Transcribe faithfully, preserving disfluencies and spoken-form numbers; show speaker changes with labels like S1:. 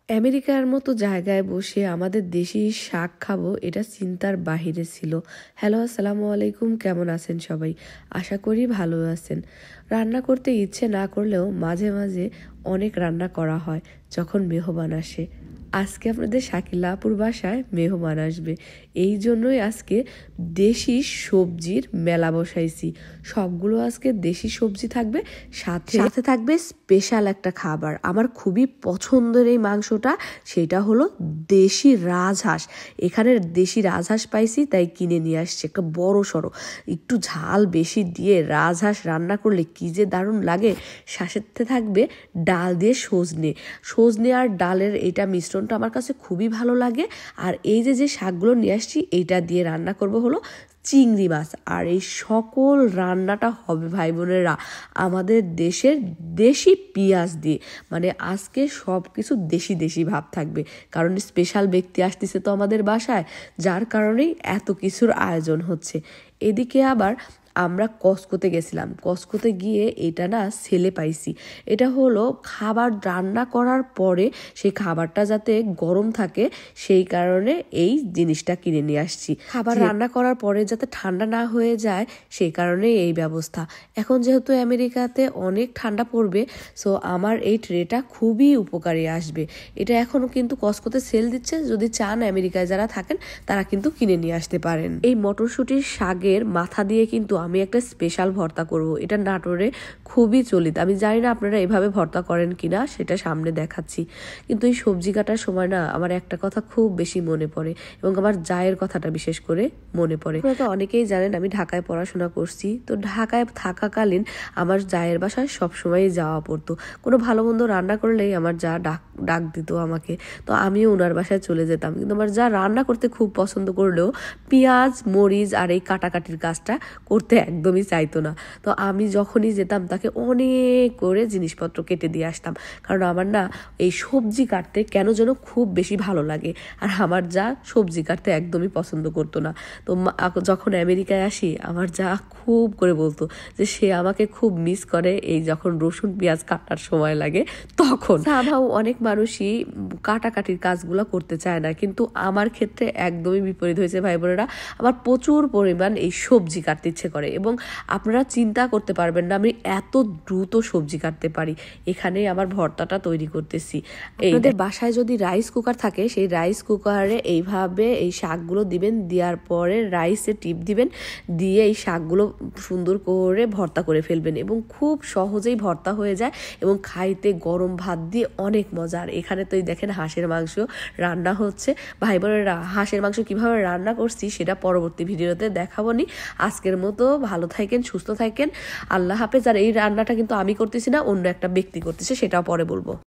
S1: আমেরিকার মতো জায়গায় বসে আমাদের দেশি শাক খাবো এটা চিন্তার বাহিরে ছিল। হ্যালো, আসসালামু আলাইকুম, কেমন আছেন সবাই? আশা করি ভালো আছেন। রান্না করতে ইচ্ছে না করলেও মাঝে মাঝে অনেক রান্না করা হয় যখন মেহমান আসে। আজকে আপনাদের শাকিলা আপুর বাসায় মেহমান আসবে, এই জন্যই আজকে দেশি সবজির মেলা বসাইছি। সবগুলো আজকে দেশি সবজি থাকবে, সাথে সাথে থাকবে স্পেশাল একটা খাবার। আমার খুবই পছন্দের এই মাংসটা, সেটা হলো দেশি রাজহাঁস। এখানে দেশি রাজহাঁস পাইছি তাই কিনে নিয়ে আসছি, একটা বড় সড়ো একটু ঝাল বেশি দিয়ে রাজহাঁস রান্না করলে কি যে দারুণ লাগে। সাথে থাকবে ডাল দিয়ে সজনে সজনে আর ডালের এটা মিশ্রণ আমার কাছে খুবই ভালো লাগে। আর এই যে যে শাকগুলো নিয়ে আসছি এইটা দিয়ে রান্না করব হলো চিংড়ি মাছ। আর এই সকল রান্নাটা হবে ভাই বোনেরা আমাদের দেশের দেশি পেঁয়াজ দিয়ে। মানে আজকে সব কিছু দেশি দেশি ভাব থাকবে, কারণ স্পেশাল ব্যক্তি আসতেছে তো আমাদের বাসায়, যার কারণেই এত কিছুর আয়োজন হচ্ছে। এদিকে আবার আমরা কসকোতে গেছিলাম, কসকোতে গিয়ে এটা না সেলে পাইছি। এটা হলো খাবার রান্না করার পরে সেই খাবারটা যাতে গরম থাকে সেই কারণে এই জিনিসটা কিনে নিয়ে আসছি। খাবার রান্না করার পরে যাতে ঠান্ডা না হয়ে যায় সেই কারণে এই ব্যবস্থা। এখন যেহেতু আমেরিকাতে অনেক ঠান্ডা পড়বে, সো আমার এই ট্রেটা খুবই উপকারী আসবে। এটা এখনও কিন্তু কসকোতে সেল দিচ্ছে, যদি চান আমেরিকায় যারা থাকেন তারা কিন্তু কিনে নিয়ে আসতে পারেন। এই মটরশুঁটির শাকের মাথা দিয়ে কিন্তু আমি একটা স্পেশাল ভর্তা করব। এটা নাটোরে খুবই চলিত, আমি জানি না আপনারা এভাবে ভর্তা করেন কিনা, সেটা সামনে দেখাচ্ছি। কিন্তু এই সবজি কাটার সময় না আমার একটা কথা খুব বেশি মনে পড়ে, এবং আমার জায়ের কথাটা বিশেষ করে মনে পড়ে। আপনারা তো অনেকেই জানেন আমি ঢাকায় পড়াশোনা করছি, তো ঢাকায় থাকাকালীন আমার জায়ের বাসায় সবসময় যাওয়া পড়তো। কোনো ভালো মন্দ রান্না করলেই আমার যা ডাক ডাক দিত আমাকে, তো আমিও ওনার বাসায় চলে যেতাম। কিন্তু আমার যা রান্না করতে খুব পছন্দ করলেও পেঁয়াজ মরিচ আর এই কাটাকাটির কাজটা করতে একদমই চাইতো না। তো আমি যখনই যেতাম তাকে অনেক করে জিনিসপত্র কেটে দিয়ে আসতাম, কারণ আমার না এই সবজি কাটতে কেন যেন খুব বেশি ভালো লাগে। আর আমার যা সবজি কাটতে একদমই পছন্দ করতো না। তো যখন আমেরিকায় আসি আমার যা খুব করে বলতো যে সে আমাকে খুব মিস করে এই যখন রসুন পেঁয়াজ কাটার সময় লাগে তখন। সামহাও অনেক মানুষই কাটাকাটির কাজগুলো করতে চায় না, কিন্তু আমার ক্ষেত্রে একদমই বিপরীত হয়েছে ভাই বোনেরা। আমার প্রচুর পরিমাণ এই সবজি কাটতে ইচ্ছে করে, এবং আপনারা চিন্তা করতে পারবেন না আমি এত দ্রুত সবজি কাটতে পারি। এখানে আমার ভর্তাটা তৈরি করতেছি। আপনাদের বাসায় যদি রাইস কুকার থাকে সেই রাইস কুকারে এইভাবে এই শাকগুলো দিবেন, দেওয়ার পরে রাইসে টিপ দিবেন, দিয়ে এই শাকগুলো সুন্দর করে ভর্তা করে ফেলবেন, এবং খুব সহজেই ভর্তা হয়ে যায় এবং খাইতে গরম ভাত দিয়ে অনেক মজার। এখানে তো দেখেন হাঁসের মাংস রান্না হচ্ছে। ভাই বোনেরা হাঁসের মাংস কিভাবে রান্না করছি সেটা পরবর্তী ভিডিওতে দেখাবো নি। আজকের মতো ভালো থাকেন, সুস্থ থাকেন, আল্লাহ হাফেজ। আর এই রান্নাটা কিন্তু আমি করতেছি না, অন্য একটা ব্যক্তি করতেছে, সেটাও পরে বলবো।